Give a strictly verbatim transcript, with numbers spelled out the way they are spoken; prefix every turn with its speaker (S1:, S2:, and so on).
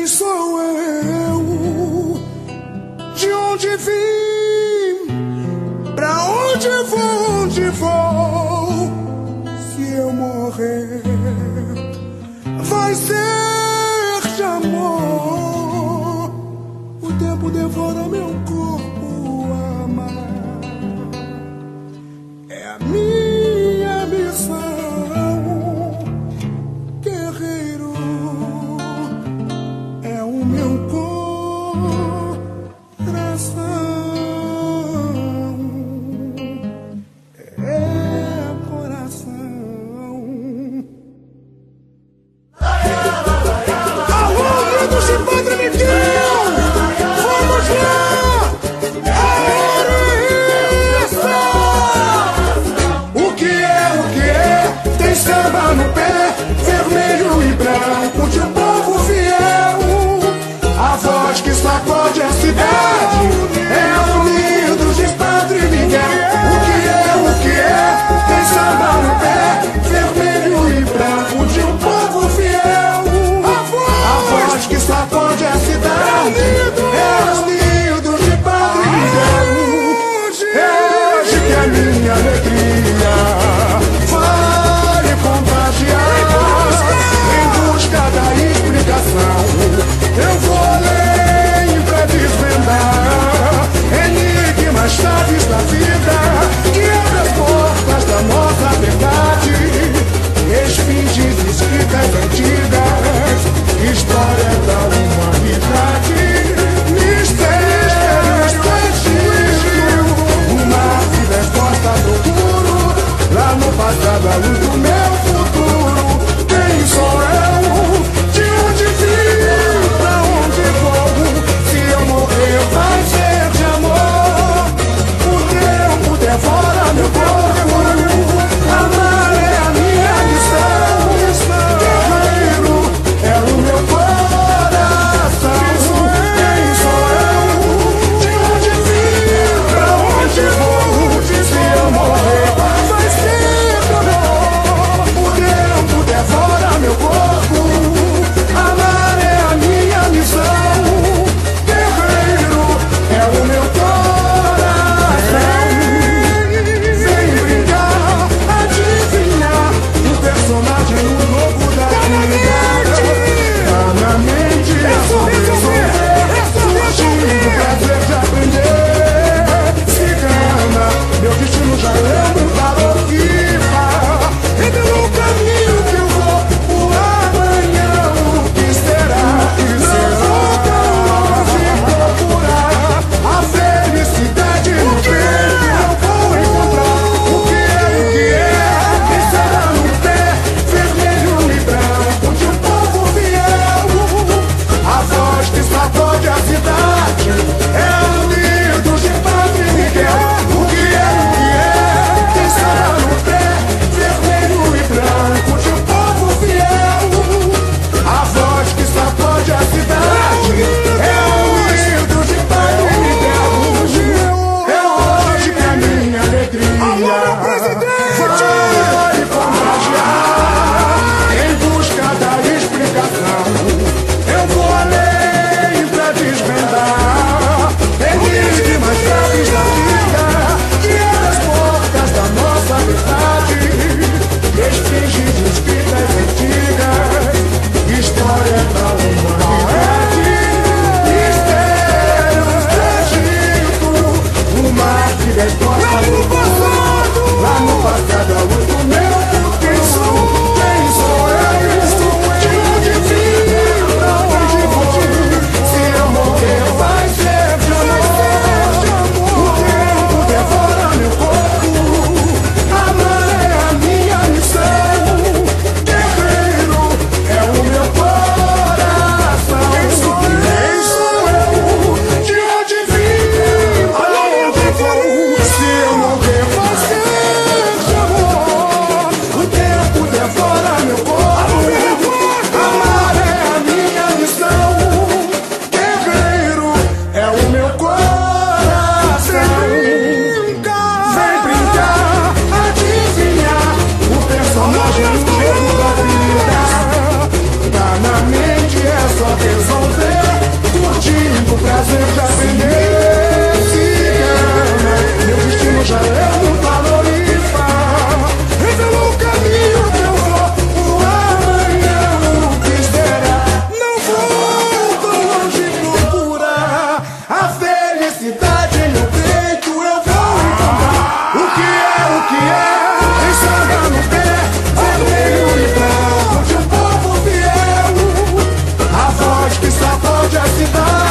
S1: Quem sou eu? De onde vim? Pra onde vou? Onde vou? Se eu morrer, vai ser de amor. O tempo devora meu corpo, amar é a minha missão. Guerreiro é o meu coração. É coração. Alô, amigos de Padre Miguel! Vamos lá! É isso! O que é, o que é? Tem samba no pé, vermelho e branco de um povo fiel. A voz que sacode a cidade é o lindo de Padre Miguel. O que é, o que é? Tem samba no pé, vermelho e branco de um povo fiel. A voz que sacode a cidade é o lindo de Padre Miguel. É hoje que a minha alegria vai contagiar. Em busca da explicação, eu vou além pra desvendar enigmas, chaves da vida que abrem as portas da nossa verdade. Esfinges escritas antigas, história da humanidade. Mistério escondido, uma resposta procuro lá no passado, a luz do meu futuro. Quem sou eu? De onde vim? Pra onde vou? Se eu morrer, vai ser de amor. O tempo devora meu corpo. Amar é a minha missão. Guerreiro é o meu coração. Quem sou eu? De onde vim? Pra onde vou? Se eu morrer, vai ser de amor. festa.